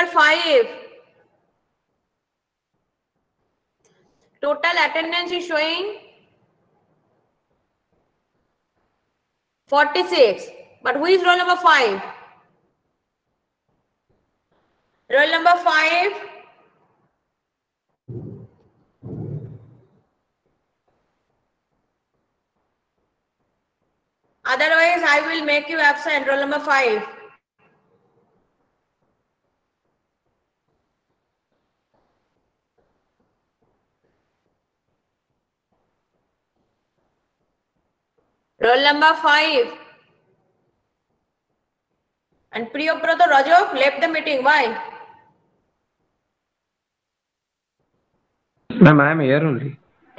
5. Total attendance is showing 46. But who is roll number 5? Roll number 5. Otherwise, I will make you absent. Roll number 5. Roll number 5. And Priyabrata Rajok left the meeting. Why? Ma'am, I am here only.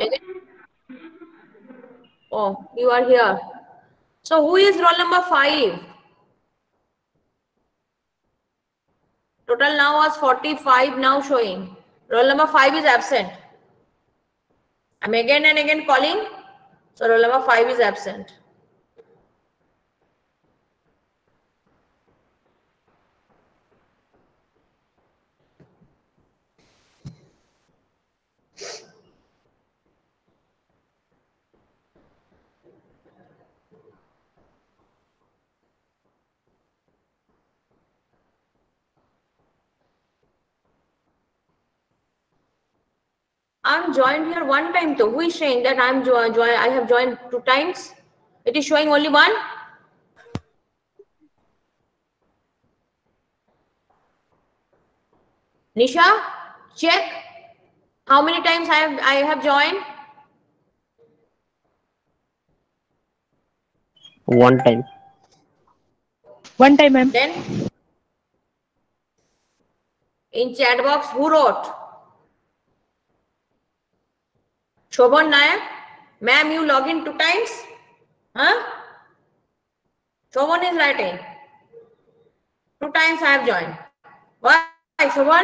Oh, you are here. So who is roll number 5? Total now was 45 now showing. Roll number 5 is absent. I'm again and again calling. So roll number 5 is absent. I'm joined here one time though. Who is saying that I have joined 2 times? It is showing only 1. Nisha, check how many times I have joined. 1 time. 1 time, ma'am. Then in chat box, who wrote? Shobhan Nayak, ma'am, you log in 2 times? Huh? Shobhan is writing. 2 times I have joined. Why, Shobhan?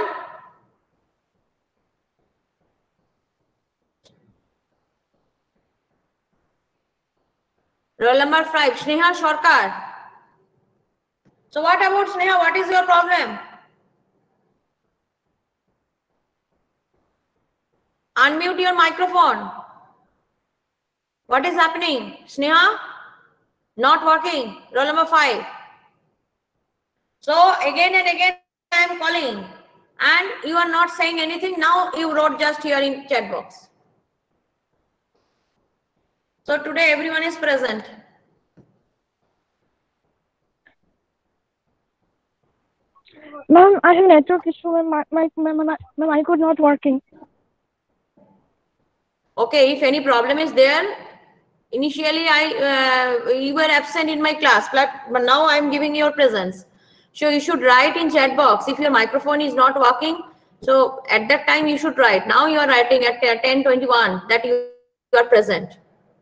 Roll number 5, Sneha Sarkar. So what about Sneha? What is your problem? Unmute your microphone. What is happening? Sneha? Not working. Roll number 5. So again and again I am calling and you are not saying anything. Now you wrote just here in chat box. So today everyone is present. Ma'am, I have network issue and my mic was not working. Okay, if any problem is there, initially you were absent in my class, but now I am giving your presence. So you should write in chat box if your microphone is not working. So at that time you should write. Now you are writing at 10:21 that you are present.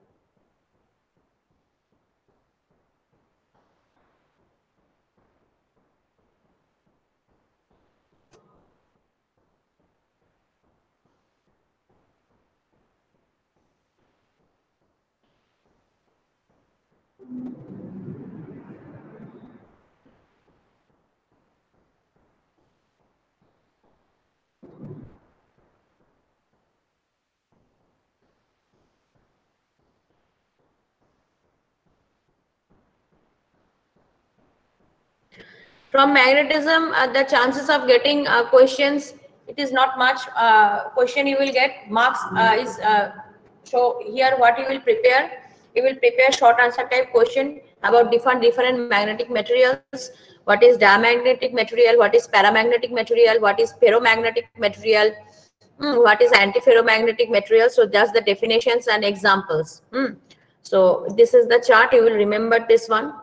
From magnetism, the chances of getting questions, it is not much. Question you will get, marks is so here what you will prepare. You will prepare short answer type question about different magnetic materials. What is diamagnetic material? What is paramagnetic material? What is ferromagnetic material? What is antiferromagnetic material? So just the definitions and examples. So this is the chart. You will remember this one.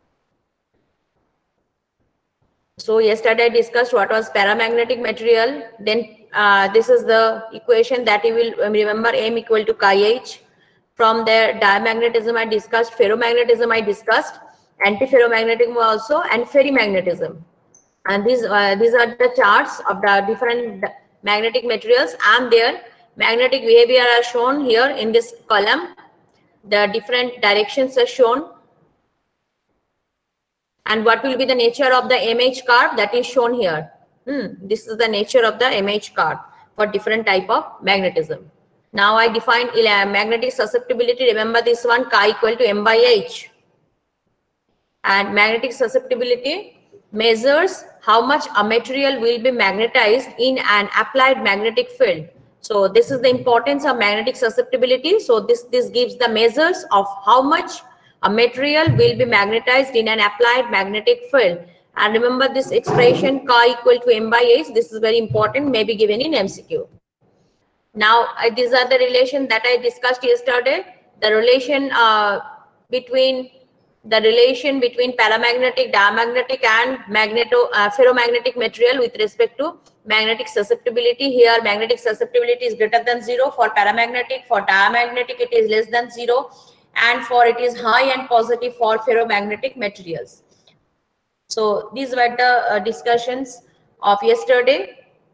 So yesterday I discussed what was paramagnetic material. Then this is the equation that you will remember, M equal to chi H. From there, diamagnetism I discussed, ferromagnetism I discussed, antiferromagnetism also, and ferrimagnetism. And these are the charts of the different magnetic materials, and their magnetic behavior are shown here in this column. The different directions are shown. And what will be the nature of the MH curve that is shown here. This is the nature of the MH card for different type of magnetism. Now I define magnetic susceptibility. Remember this one, chi equal to m by h. And magnetic susceptibility measures how much a material will be magnetized in an applied magnetic field. So this is the importance of magnetic susceptibility. So this gives the measures of how much a material will be magnetized in an applied magnetic field. And remember this expression chi equal to m by h. This is very important, may be given in MCQ. Now these are the relation that I discussed yesterday. The relation between paramagnetic, diamagnetic and ferromagnetic material with respect to magnetic susceptibility. Here magnetic susceptibility is greater than 0 for paramagnetic, for diamagnetic it is less than 0, and for it is high and positive for ferromagnetic materials. So these were the discussions of yesterday.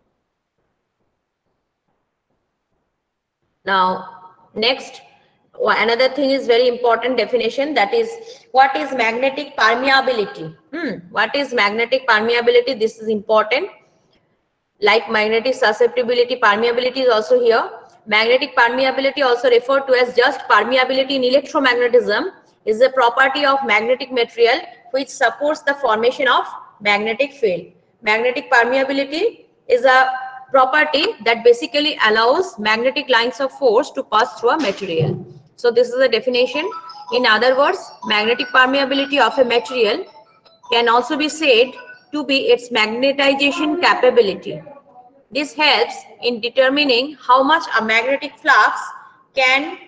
Now next, another thing is very important definition, that is what is magnetic permeability. What is magnetic permeability? This is important. Like magnetic susceptibility, permeability is also here. Magnetic permeability, also referred to as just permeability in electromagnetism, is a property of magnetic material which supports the formation of magnetic field. Magnetic permeability is a property that basically allows magnetic lines of force to pass through a material. So this is a definition. In other words, magnetic permeability of a material can also be said to be its magnetization capability. This helps in determining how much a magnetic flux can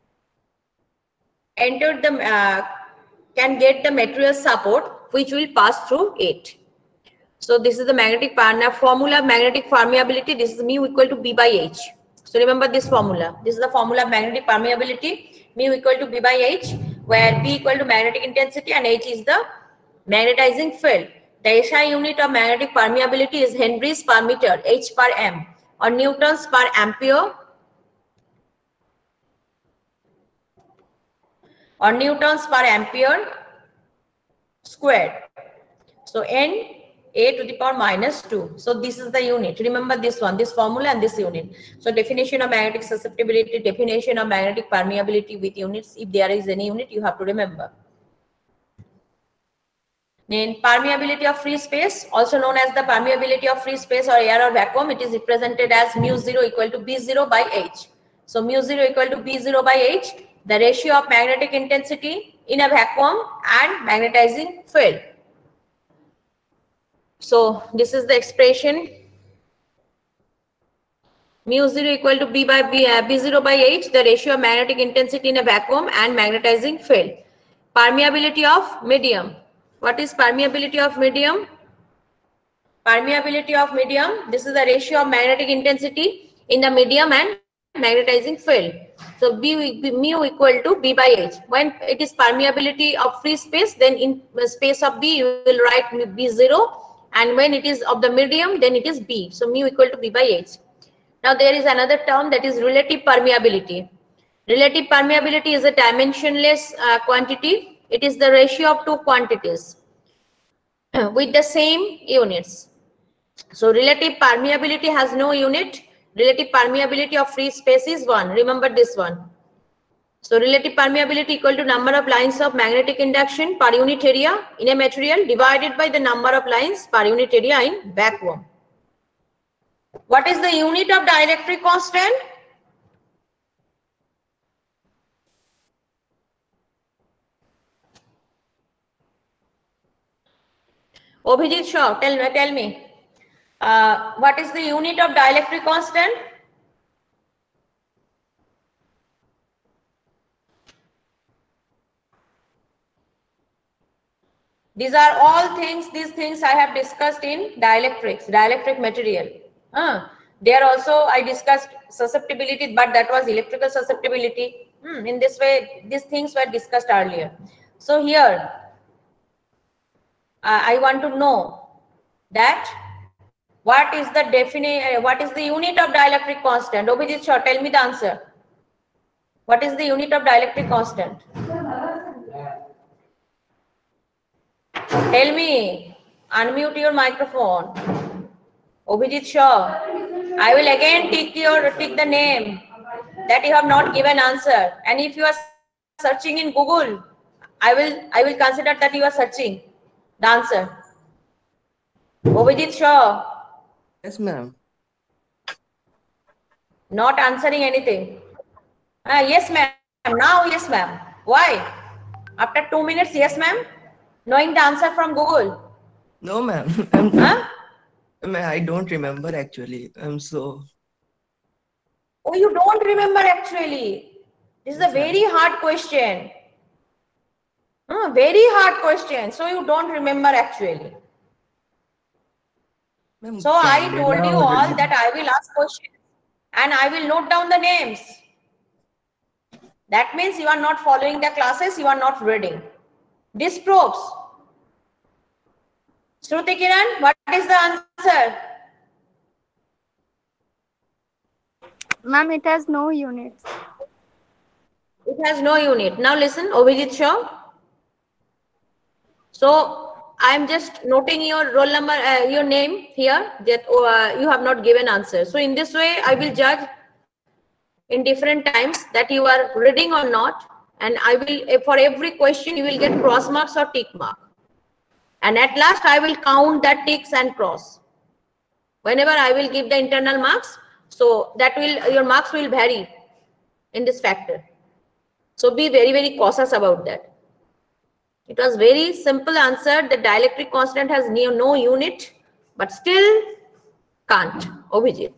enter the can get the material support which will pass through it. So this is the magnetic formula of magnetic permeability. This is mu equal to B by H. So remember this formula. This is the formula of magnetic permeability. Mu equal to B by H, where B equal to magnetic intensity and H is the magnetizing field. The SI unit of magnetic permeability is Henry's per meter, H per M, or Newtons per ampere, or Newtons per ampere squared. So N A to the power minus 2. So this is the unit. Remember this one, this formula and this unit. So definition of magnetic susceptibility, definition of magnetic permeability with units. If there is any unit, you have to remember. Then permeability of free space, also known as the permeability of free space or air or vacuum, it is represented as mu0 equal to B0 by H. So mu0 equal to B0 by H, the ratio of magnetic intensity in a vacuum and magnetizing field. So this is the expression, mu0 equal to B0 by H, the ratio of magnetic intensity in a vacuum and magnetizing field. Permeability of medium. What is permeability of medium? Permeability of medium, this is the ratio of magnetic intensity in the medium and magnetizing field. So mu equal to B by H. When it is permeability of free space, then in space of B you will write B0, and when it is of the medium, then it is B. So mu equal to B by H. Now there is another term, that is relative permeability. Relative permeability is a dimensionless quantity. It is the ratio of two quantities with the same units. So relative permeability has no unit. Relative permeability of free space is 1. Remember this one. So relative permeability equal to number of lines of magnetic induction per unit area in a material divided by the number of lines per unit area in vacuum. What is the unit of dielectric constant? Abhijit Shaw, tell me. What is the unit of dielectric constant? These are all things, these things I have discussed in dielectrics, dielectric material. There also I discussed susceptibility, but that was electrical susceptibility. In this way, these things were discussed earlier. So here, I want to know that what is the unit of dielectric constant? Abhijit Shaw, tell me the answer. What is the unit of dielectric constant? Tell me. Unmute your microphone. Obhijit Shaw. I will again tick the name that you have not given answer. And if you are searching in Google, I will consider that you are searching the answer. Obhijit Shaw. Yes, ma'am. Not answering anything. Yes, ma'am. Now, yes, ma'am. Why? After 2 minutes, yes, ma'am. Knowing the answer from Google. No, ma'am. Huh? I don't remember actually. I'm so. Oh, you don't remember actually. This is Yes, a very hard question. Very hard question. So you don't remember actually. So I told you all that I will ask questions and I will note down the names. That means you are not following the classes, you are not reading. Disprobes. Shruti Kiran, what is the answer? Ma'am, it has no units. It has no unit. Now listen, Obhijit Shaw. So I'm just noting your roll number, your name here that you have not given answer. So in this way, I will judge in different times that you are reading or not. And I will, for every question, you will get cross marks or tick mark. And at last, I will count that ticks and cross. Whenever I will give the internal marks, so that will, your marks will vary in this factor. So be very, very cautious about that. It was very simple answer. The dielectric constant has no unit, but still can't. Obhijit.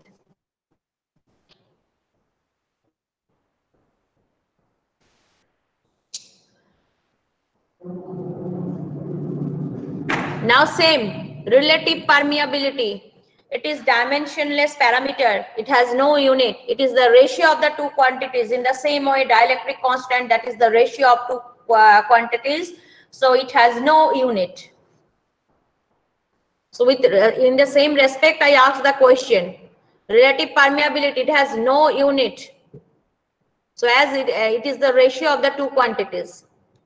Now same, relative permeability. It is dimensionless parameter. It has no unit. It is the ratio of the two quantities. In the same way, dielectric constant, that is the ratio of two quantities. So it has no unit. So with in the same respect, I asked the question. Relative permeability, it has no unit. So as it is the ratio of the two quantities.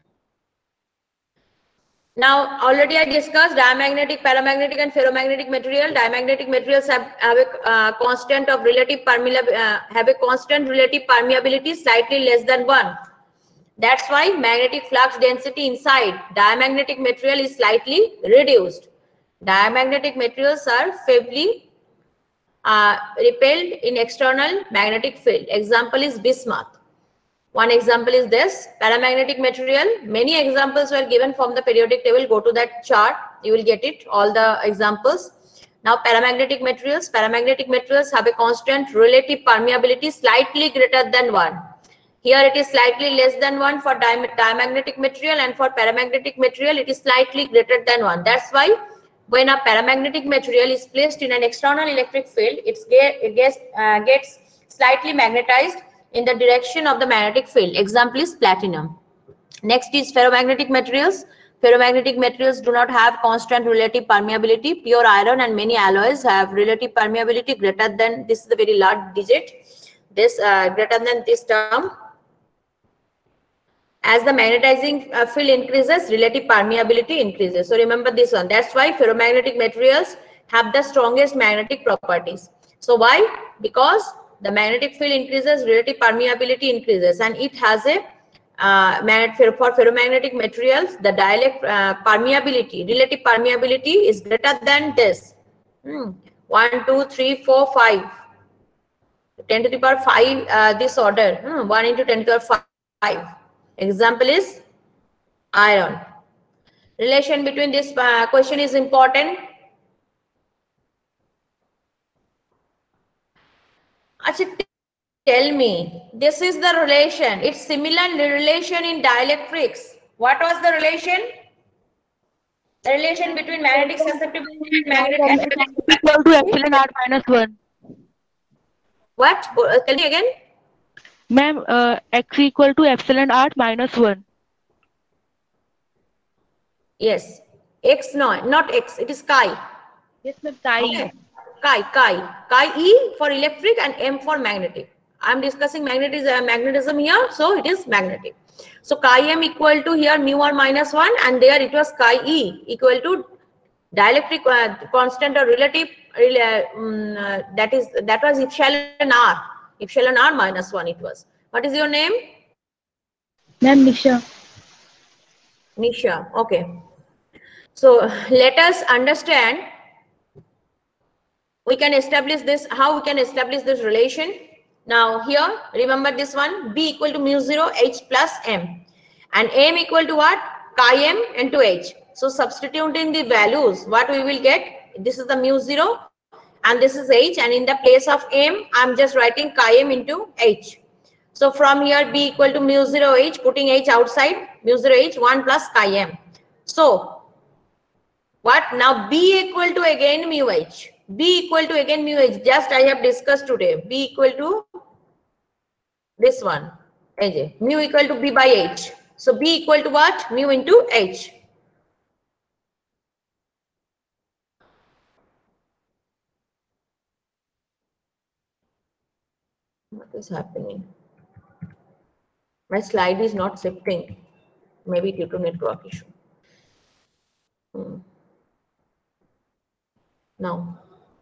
Now, already I discussed diamagnetic, paramagnetic and ferromagnetic material. Diamagnetic materials have a constant of relative permeability slightly less than 1. That's why magnetic flux density inside diamagnetic material is slightly reduced. Diamagnetic materials are favorably repelled in external magnetic field. Example is bismuth. One example is this, paramagnetic material. Many examples were given from the periodic table. Go to that chart, you will get it, all the examples. Now paramagnetic materials have a constant relative permeability slightly greater than 1. Here it is slightly less than 1 for diamagnetic material, and for paramagnetic material it is slightly greater than 1. That's why when a paramagnetic material is placed in an external electric field, it gets slightly magnetized in the direction of the magnetic field. Example is platinum. Next is ferromagnetic materials. Ferromagnetic materials do not have constant relative permeability. Pure iron and many alloys have relative permeability greater than, this is the very large digit, this greater than this term. As the magnetizing field increases, relative permeability increases. So remember this one. That's why ferromagnetic materials have the strongest magnetic properties. So why? Because the magnetic field increases, relative permeability increases, and it has a for ferromagnetic materials, the permeability, relative permeability is greater than this. 1, 2, 3, 4, 5. 10 to the power 5, this order. 1 into 10 to the power 5. Example is iron. Relation between this question is important. Tell me, this is the relation. It's similar relation in dielectrics. What was the relation? The relation between magnetic susceptibility and magnetic equal to epsilon r minus 1. What? Tell me again. Ma'am, x equal to epsilon r minus 1. Yes. X, no, not x. It is chi. Yes, ma'am. Chi. Okay. Chi E for electric and M for magnetic. I am discussing magnetism here, so it is magnetic. So chi M equal to here mu r minus 1, and there it was chi E equal to dielectric constant or relative that was epsilon r. Epsilon r minus 1 it was. What is your name? Ma'am, Nisha. Nisha. Okay. So let us understand. We can establish this. How we can establish this relation? Now here, remember this one. B equal to mu 0 h plus m, and m equal to what? Chi m into h. So substituting the values, what we will get? This is the mu 0 and this is h, and in the place of m, I'm just writing chi m into h. So from here, b equal to mu 0 h, putting h outside, mu 0 h 1 plus chi m. So what now? B equal to again mu h. B equal to again mu h. Just I have discussed today. B equal to this one. AJ. Mu equal to b by h. So b equal to what? Mu into h. What is happening? My slide is not shifting. Maybe due to network issue. Now.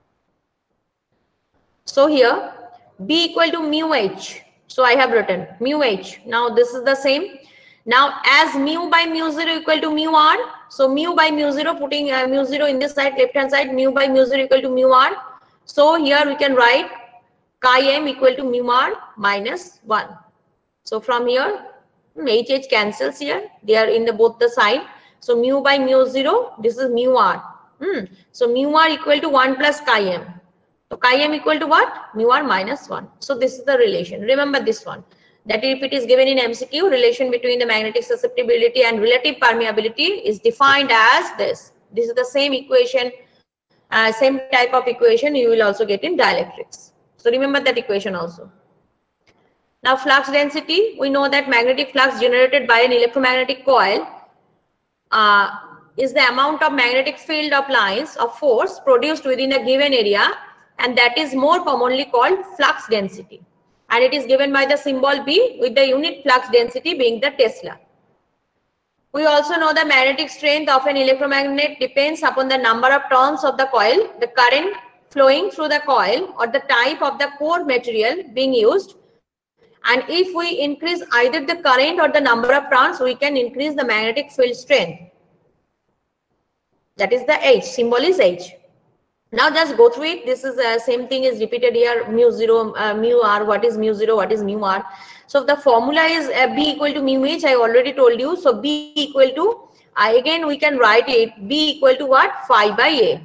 So here, B equal to mu h. So I have written mu h. Now this is the same. Now as mu by mu 0 equal to mu r. So mu by mu 0, putting mu 0 in this side, left hand side, mu by mu 0 equal to mu r. So here we can write chi m equal to mu r minus 1. So from here, h cancels here. They are in the both the sign. So mu by mu 0, this is mu r. So mu r equal to 1 plus chi m. So chi m equal to what? Mu r minus 1. So this is the relation. Remember this one. That if it is given in MCQ, relation between the magnetic susceptibility and relative permeability is defined as this. This is the same equation, same type of equation you will also get in dielectrics. So remember that equation also. Now flux density, we know that magnetic flux generated by an electromagnetic coil is the amount of magnetic field of lines of force produced within a given area, and that is more commonly called flux density. And it is given by the symbol B, with the unit flux density being the Tesla. We also know the magnetic strength of an electromagnet depends upon the number of turns of the coil, the current flowing through the coil, or the type of the core material being used. And if we increase either the current or the number of turns, we can increase the magnetic field strength. That is the H. Symbol is H. Now just go through it. This is the same thing is repeated here. Mu 0, mu r. What is mu 0? What is mu r? So the formula is B equal to mu h. I already told you. So B equal to, again we can write it. B equal to what? Phi by A.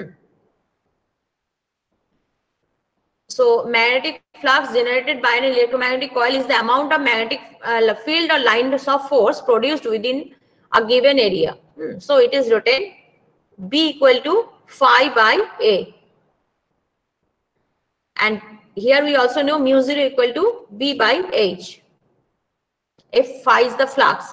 So magnetic flux generated by an electromagnetic coil is the amount of magnetic field or lines of force produced within a given area. So it is written B equal to phi by A. And here we also know mu 0 equal to B by H. If phi is the flux.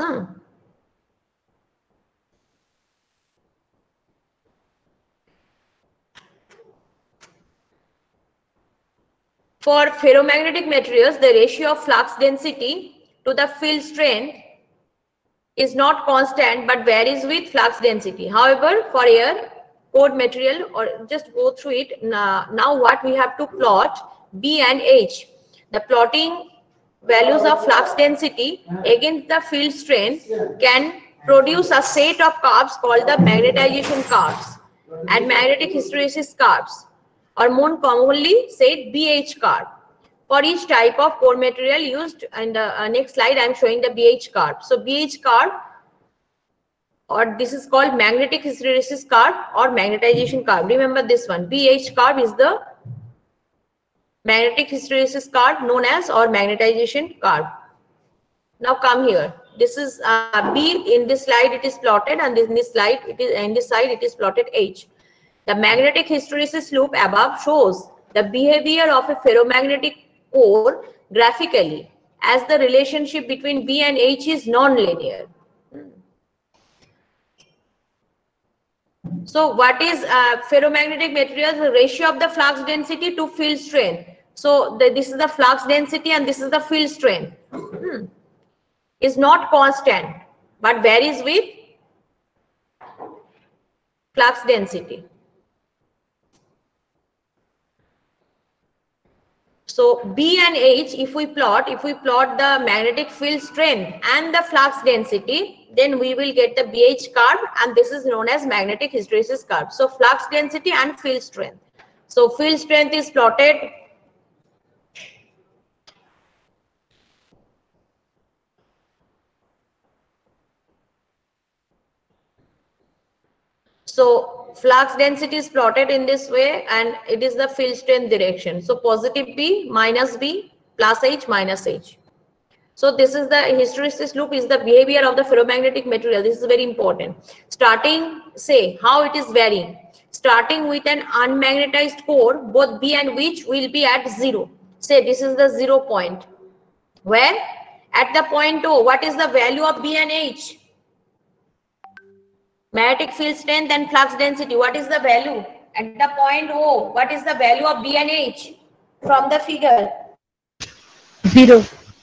For ferromagnetic materials, the ratio of flux density to the field strength is not constant but varies with flux density. However, for air, core material, or just go through it. Now what we have to plot B and H. The plotting values of flux density against the field strength can produce a set of curves called the magnetization curves and magnetic hysteresis curves, or more commonly said BH curve. For each type of core material used, in the next slide I am showing the BH curve. So BH curve, or this is called magnetic hysteresis curve or magnetization curve. Remember this one. BH curve is the magnetic hysteresis curve known as, or magnetization curve. Now come here. This is B. In this slide it is plotted, and in this slide it is, in this side it is plotted H. The magnetic hysteresis loop above shows the behavior of a ferromagnetic core graphically, as the relationship between B and H is non-linear. So what is ferromagnetic materials? The ratio of the flux density to field strength. So this is the flux density and this is the field strength. Is not constant but varies with flux density. So B and H, if we plot the magnetic field strength and the flux density, then we will get the BH curve, and this is known as magnetic hysteresis curve. So flux density and field strength. So field strength is plotted. So flux density is plotted in this way, and it is the field strength direction. So positive B, minus B, plus H, minus H. So this is the hysteresis loop, is the behavior of the ferromagnetic material. This is very important. Starting, say how it is varying. Starting with an unmagnetized core, both B and H will be at 0. Say this is the 0 point. Where? At the point O, what is the value of B and H? Magnetic field strength and flux density, what is the value? At the point O, what is the value of B and H from the figure? 0.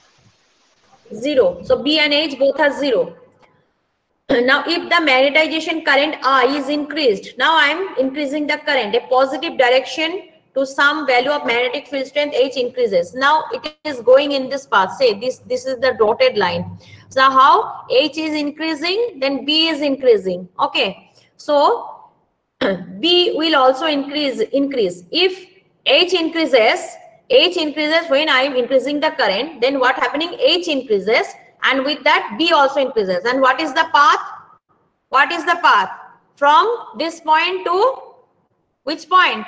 0. So B and H both are 0. Now if the magnetization current I is increased, now I am increasing the current, a positive direction to some value of magnetic field strength H increases. Now it is going in this path. Say this is the dotted line. So how H is increasing, then B is increasing. Okay. So B will also increase. If H increases when I am increasing the current, then what happening? H increases, and with that B also increases. And what is the path? What is the path? From this point to which point?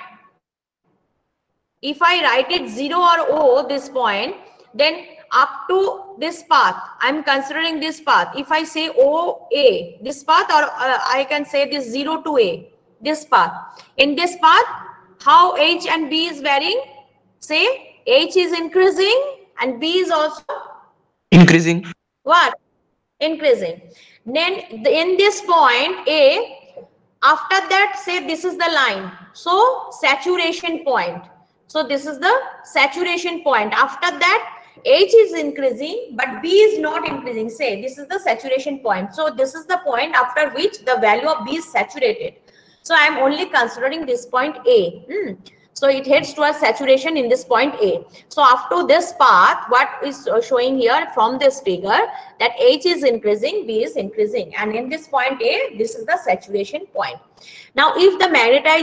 If I write it 0 or O, this point, then up to this path, I am considering this path. If I say OA, this path, or I can say this 0 to A, this path. In this path, how H and B is varying? Say H is increasing and B is also Increasing. what? Increasing. Then in this point A, after that, say this is the line. So saturation point. So this is the saturation point. After that, H is increasing, but B is not increasing. Say this is the saturation point. So this is the point after which the value of B is saturated. So I am only considering this point A. So it heads towards saturation in this point A. So after this path, what is showing here from this figure, that H is increasing, B is increasing. And in this point A, this is the saturation point. Now if the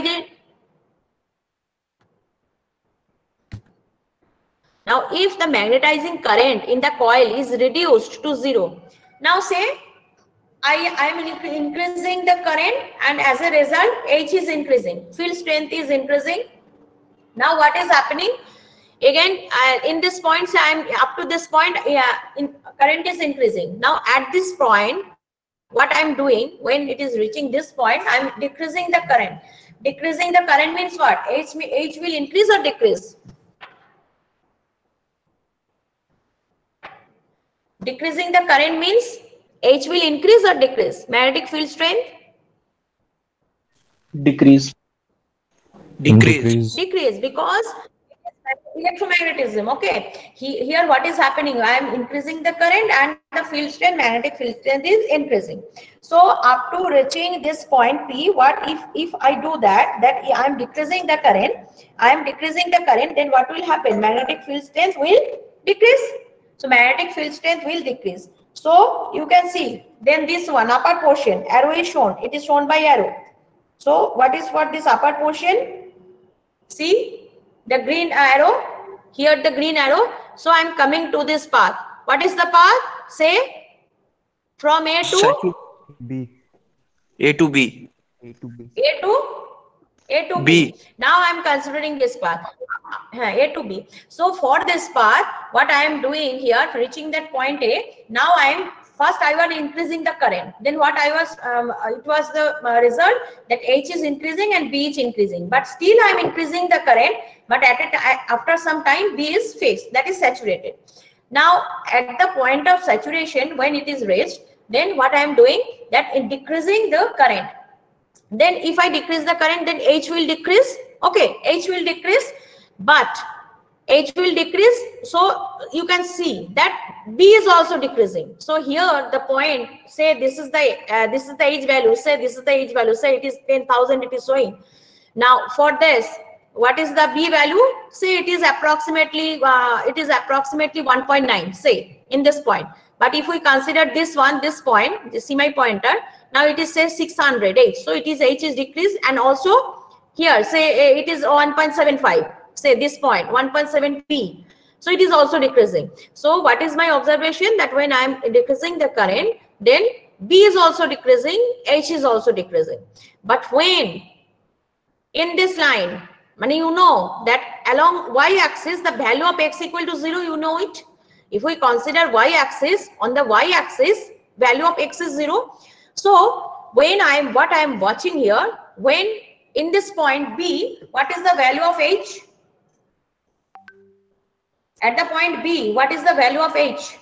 magnetizing current in the coil is reduced to 0. Now say I am increasing the current, and as a result H is increasing, field strength is increasing. Now what is happening? Again in this point, I am up to this point, current is increasing. Now at this point, what I am doing, when it is reaching this point, I am decreasing the current. Decreasing the current means what? H will increase or decrease? Decreasing the current means H will increase or decrease? Magnetic field strength? Decrease. Decrease. Decrease, because electromagnetism. Okay, here what is happening? I am increasing the current and the field strength, magnetic field strength is increasing. So up to reaching this point P, what if I do that I am decreasing the current, then what will happen? Magnetic field strength will decrease. So magnetic field strength will decrease. So you can see, then this one upper portion, arrow is shown. It is shown by arrow. So what is for this upper portion? See the green arrow, here the green arrow. So I am coming to this path. What is the path? Say from A to B. A to B. A to B. A to B. Now I am considering this path, A to B. So for this path, what I am doing here, reaching that point A, now I was increasing the current. Then what it was the result that H is increasing and B is increasing. But still I am increasing the current, but after some time B is fixed, that is saturated. Now at the point of saturation, when it is reached, then what I am doing, that in decreasing the current. Then if I decrease the current, then H will decrease. Okay, H will decrease, but H will decrease. So you can see that B is also decreasing. So here the point, say this is the H value. Say this is the H value. Say it is 10,000. It is showing. Now for this, what is the B value? Say it is approximately 1.9, say in this point. But if we consider this one, this point, see my pointer, now it is say 600 H. So it is H is decreased, and also here say it is 1.75, say this point 1.7 P. So it is also decreasing. So what is my observation? That when I am decreasing the current, then B is also decreasing, H is also decreasing. But when in this line, you know that along y-axis, the value of x equal to 0, you know it. If we consider y-axis, on the y-axis, value of x is 0. So when what I am watching here, when in this point B, what is the value of H? At the point B, what is the value of H?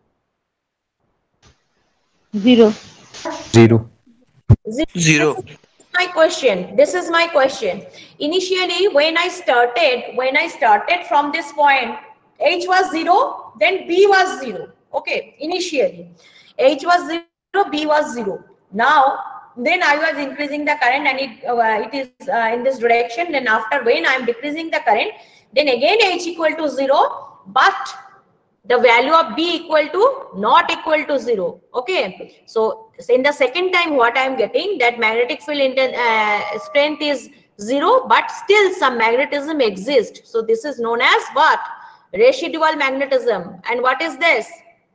0. 0. 0. This is my question. Initially, when I started from this point, H was 0, then B was 0. Okay, initially H was 0, B was 0. Now then I was increasing the current, and it is in this direction. Then after, when I am decreasing the current, then again H equal to 0, but the value of B equal to not equal to 0. Okay, so in the second time, what I am getting, that magnetic field strength is 0, but still some magnetism exists. So this is known as what? Residual magnetism. And what is this?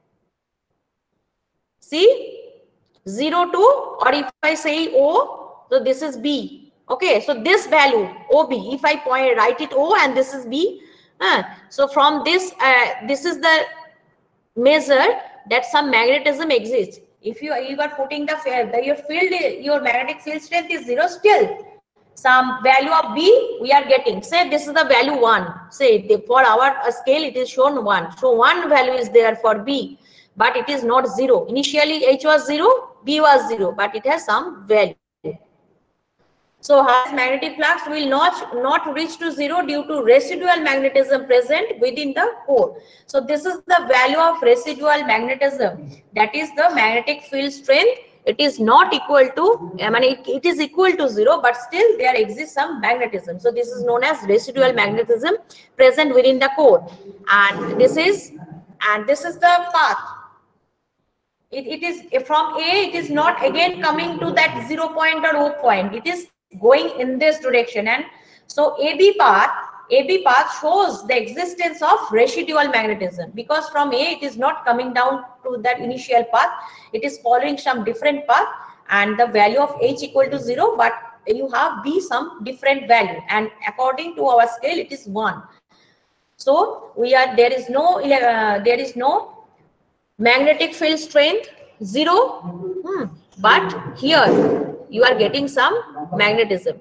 See, 0 to, or if I say O, so this is B. Okay, so this value OB, if I write it O and this is B, so from this, this is the measure that some magnetism exists. If you are putting your magnetic field strength is 0, still some value of B we are getting. Say this is the value 1. Say for our scale it is shown 1. So 1 value is there for B, but it is not 0. Initially H was 0, B was 0, but it has some value. So highest magnetic flux will not reach to 0 due to residual magnetism present within the core. So this is the value of residual magnetism. That is the magnetic field strength. It is not equal to, it is equal to 0, but still there exists some magnetism. So this is known as residual magnetism present within the core. And this is the path. It is from A, it is not again coming to that 0 point or O point. It is going in this direction, and so AB path shows the existence of residual magnetism, because from A it is not coming down to that initial path, it is following some different path, and the value of H equal to 0, but you have B some different value, and according to our scale it is 1. So there is no magnetic field strength 0, but here you are getting some magnetism.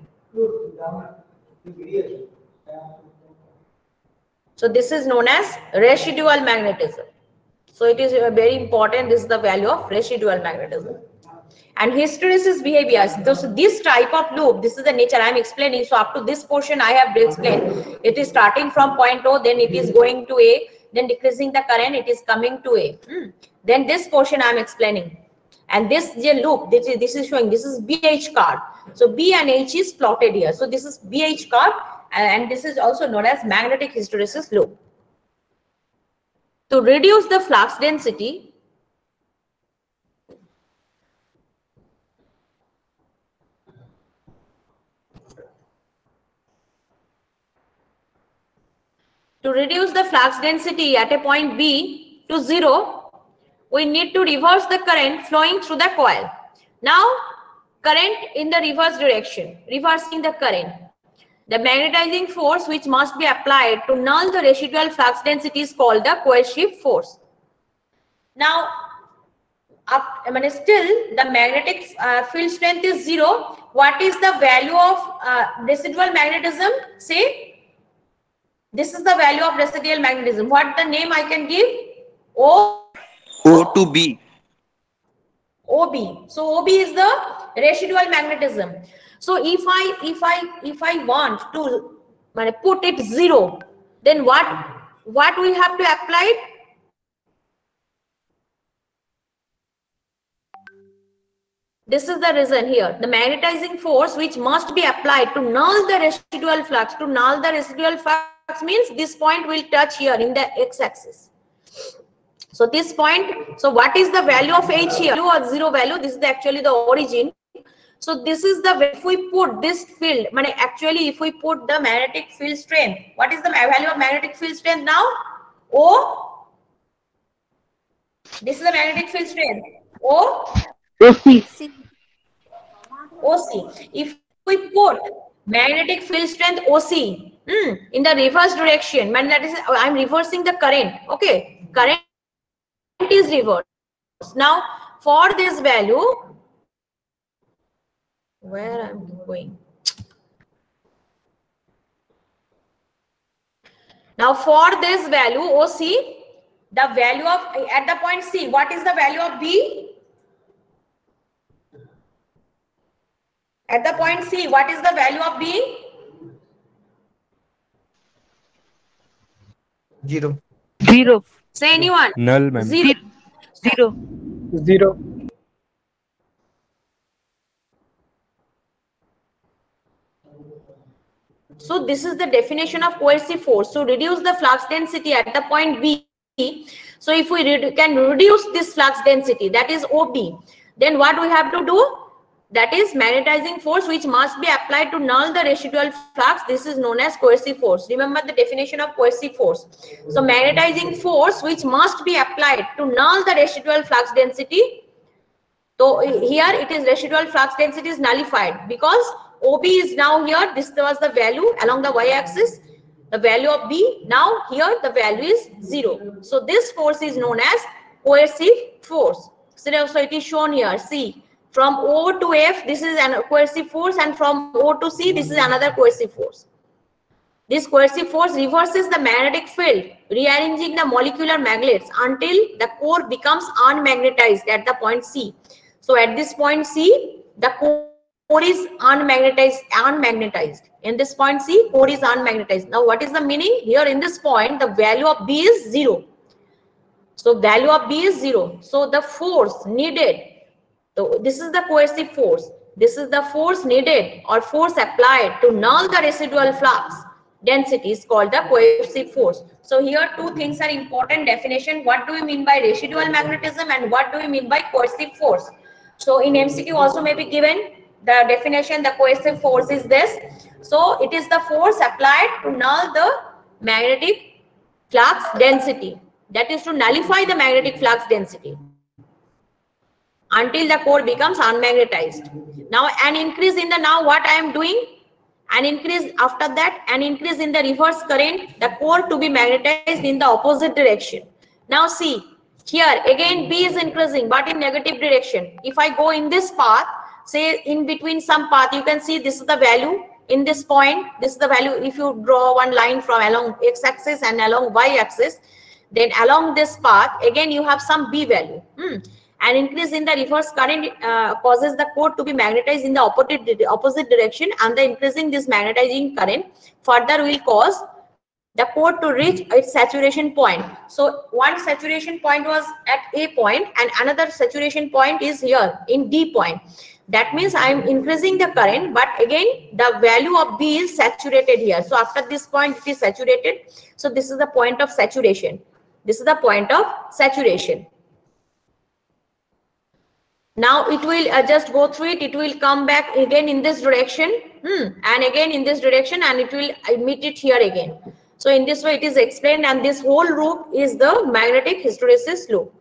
So this is known as residual magnetism. So it is very important. This is the value of residual magnetism. And hysteresis behaviors. So this type of loop, this is the nature I am explaining. So up to this portion I have explained. It is starting from point O, then it is going to A, then decreasing the current, it is coming to A. Then this portion I am explaining. And this loop, this is showing, this is BH card. So B and H is plotted here. So this is BH card, and this is also known as magnetic hysteresis loop. To reduce the flux density, at a point B to 0, we need to reverse the current flowing through the coil. Now, current in the reverse direction, reversing the current. The magnetizing force which must be applied to null the residual flux density is called the coercive force. Now, still the magnetic field strength is 0. What is the value of residual magnetism? Say, this is the value of residual magnetism. What the name I can give? O to B. OB. So OB is the residual magnetism. So if I want to put it 0, then what we have to apply? This is the reason here. The magnetizing force which must be applied to null the residual flux. To null the residual flux means this point will touch here in the x-axis. So this point, so what is the value of H here? Value or zero value, this is actually the origin. So this is the, if we put this field, actually if we put the magnetic field strength, what is the value of magnetic field strength now? O. This is the magnetic field strength. O. OC. OC. If we put magnetic field strength OC in the reverse direction, that is, I'm reversing the current. Okay, current is reversed. Now, for this value, where I'm going? Now, for this value OC, the value of at the point C, what is the value of B? At the point C, what is the value of B? 0. 0. Say anyone. Null, ma'am. 0. 0. 0. So this is the definition of coercive force. So reduce the flux density at the point B. So if we can reduce this flux density, that is OB, then what we have to do? That is magnetizing force which must be applied to null the residual flux. This is known as coercive force. Remember the definition of coercive force. So magnetizing force which must be applied to null the residual flux density. So here it is residual flux density is nullified because OB is now here. This was the value along the y-axis. The value of B. Now here the value is 0. So this force is known as coercive force. So it is shown here. See. From O to F, this is a coercive force, and from O to C, this is another coercive force. This coercive force reverses the magnetic field, rearranging the molecular magnets until the core becomes unmagnetized at the point C. So at this point C, the core is unmagnetized. In this point C, core is unmagnetized. Now what is the meaning? Here in this point, the value of B is 0. So value of B is 0. So the force needed, so this is the coercive force. This is the force needed or force applied to null the residual flux density is called the coercive force. So here two things are important definition. What do we mean by residual magnetism and what do we mean by coercive force? So in MCQ also may be given the definition. The coercive force is this. So it is the force applied to null the magnetic flux density. That is to nullify the magnetic flux density until the core becomes unmagnetized. Now an increase in the, now what I am doing, an increase after that, an increase in the reverse current, the core to be magnetized in the opposite direction. Now see, here again B is increasing but in negative direction. If I go in this path, say in between some path, you can see this is the value. In this point, this is the value. If you draw one line from along x-axis and along y-axis, then along this path, again you have some B value. An increase in the reverse current causes the core to be magnetized in the opposite direction, and the increasing this magnetizing current further will cause the core to reach its saturation point. So one saturation point was at A point and another saturation point is here in D point. That means I am increasing the current, but again the value of B is saturated here. So after this point it is saturated. So this is the point of saturation. This is the point of saturation. Now it will just go through it. It will come back again in this direction and again in this direction, and it will meet it here again. So in this way it is explained, and this whole loop is the magnetic hysteresis loop.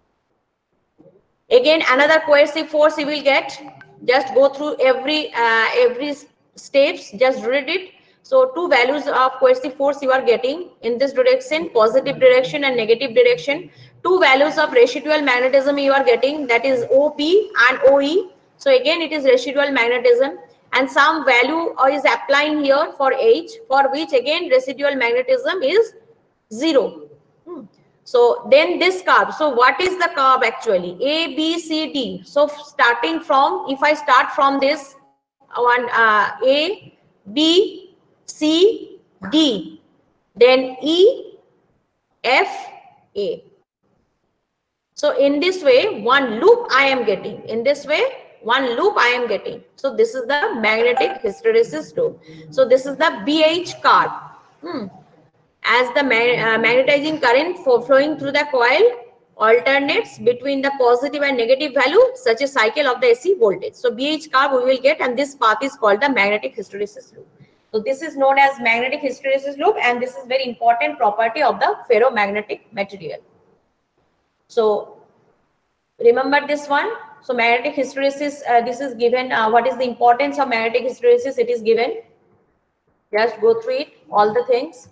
Again another coercive force you will get. Just go through every steps, just read it. So two values of coercive force you are getting in this direction, positive direction and negative direction. Two values of residual magnetism you are getting, that is OP and OE. So again it is residual magnetism, and some value is applying here for H, for which again residual magnetism is 0. So then this curve, so what is the curve actually? A, B, C, D. So starting from, if I start from this one, A, B, C, D, then E, F, A. So in this way, one loop I am getting. In this way, one loop I am getting. So this is the magnetic hysteresis loop. So this is the BH curve. As the magnetizing current flowing through the coil alternates between the positive and negative value, such a cycle of the AC voltage. So BH curve we will get, and this path is called the magnetic hysteresis loop. So this is known as magnetic hysteresis loop, and this is very important property of the ferromagnetic material. So remember this one. So magnetic hysteresis, this is given. What is the importance of magnetic hysteresis? It is given. Just go through it, all the things.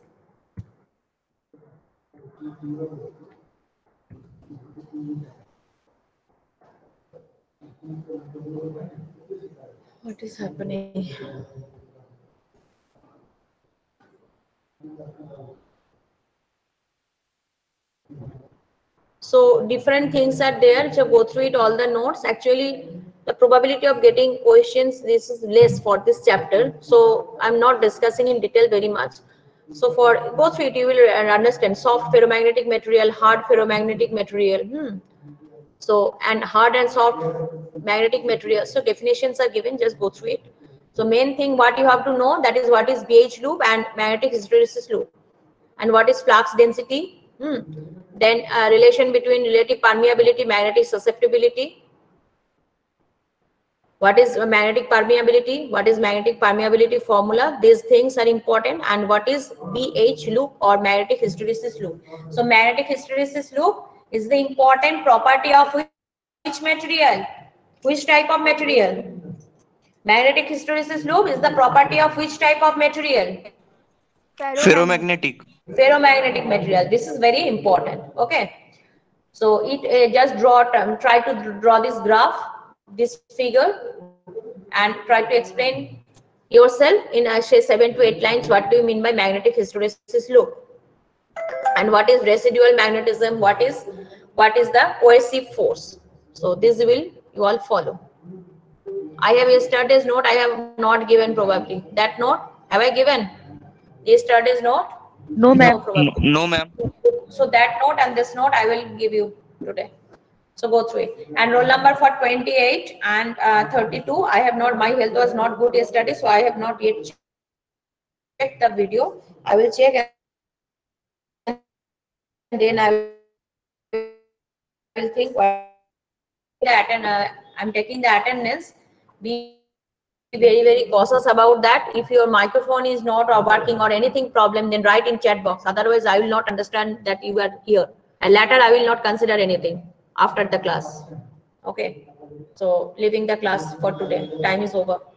What is happening? So different things are there. So go through it, all the notes. Actually, the probability of getting questions, this is less for this chapter. So I'm not discussing in detail very much. So for go through it, you will understand soft ferromagnetic material, hard ferromagnetic material. So, and hard and soft magnetic material. So definitions are given, just go through it. So main thing what you have to know, that is what is BH loop and magnetic hysteresis loop, and what is flux density. Then relation between relative permeability, magnetic susceptibility. What is magnetic permeability? What is magnetic permeability formula? These things are important. And what is BH loop or magnetic hysteresis loop? So magnetic hysteresis loop is the important property of which material? Which type of material? Magnetic hysteresis loop is the property of which type of material? Ferromagnetic. Ferromagnetic material. This is very important. Okay. So it just try to draw this graph, this figure, and try to explain yourself in say 7 to 8 lines. What do you mean by magnetic hysteresis loop? And what is residual magnetism? What is the coercive force? So this will you all follow. I have yesterday's note. I have not given probably. That note have I given? Yesterday's note? No, ma'am. No, ma'am. So that note and this note I will give you today. So go through it. And roll number for 28 and 32. I have not. My health was not good yesterday, so I have not yet checked the video. I will check and then I will think that, and I'm taking the attendance. Be very cautious about that. If your microphone is not working or anything problem, then write in chat box. Otherwise, I will not understand that you are here. And later, I will not consider anything after the class. Okay. So leaving the class for today. Time is over.